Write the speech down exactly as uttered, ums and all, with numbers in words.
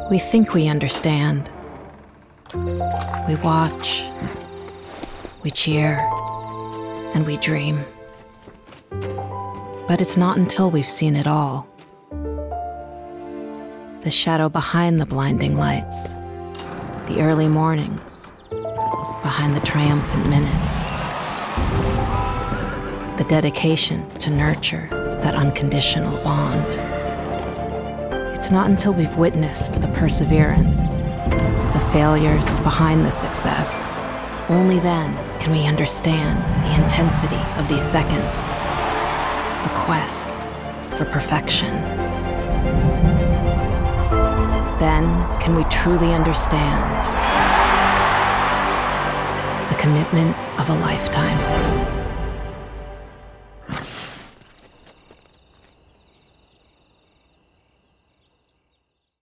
We think we understand. We watch, we cheer, and we dream. But it's not until we've seen it all. The shadow behind the blinding lights, the early mornings, behind the triumphant minute, the dedication to nurture that unconditional bond. It's not until we've witnessed the perseverance, the failures behind the success. Only then can we understand the intensity of these seconds, the quest for perfection. Then can we truly understand the commitment of a lifetime.